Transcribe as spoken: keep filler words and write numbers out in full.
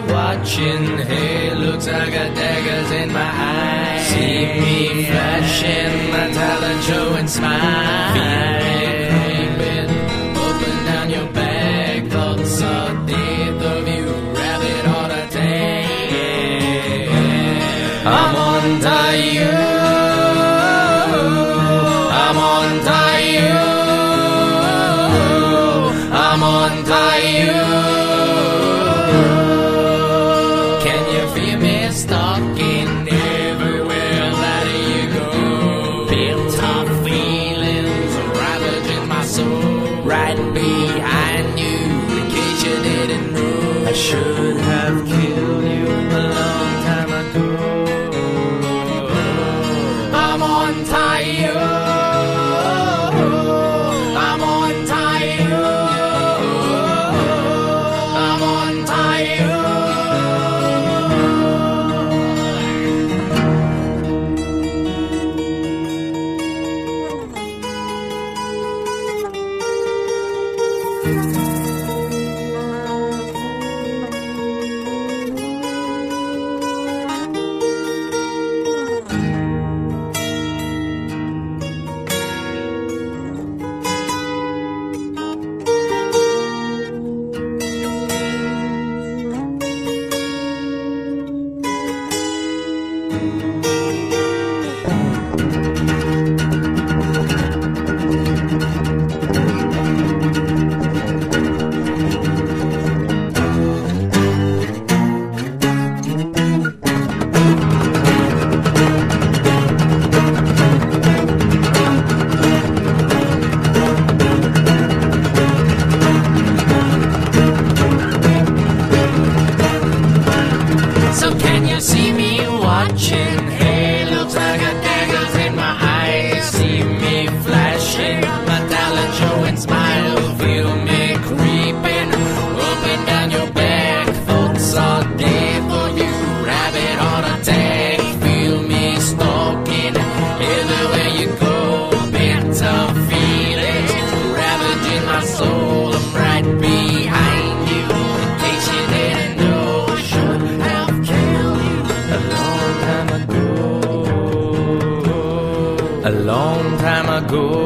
watching. Hey, looks like I got daggers in my eyes. See me flashing, my talent show and smile. Feel me creeping, open down your back. Thoughts are deep of you, rabbit or a tank. I'm on you. I'm on you. I'm on you. Can you feel me stalking everywhere that you go? Built-up feelings ravaging my soul. Right behind you, in case you didn't know. I should have killed you a long time ago. I'm on you. I'm on you. I'm on you. So can you see me watching? Hey, looks like I got daggers in my eyes. See me flashing, my talent showing smile. Feel me creeping, open down your back. Thoughts are dead for you, rabbit on attack. Feel me stalking everywhere you go. Bitter feelings ravaging my soul. I'm right behind you, in case you didn't know. I should have killed you a long time ago. A long time ago.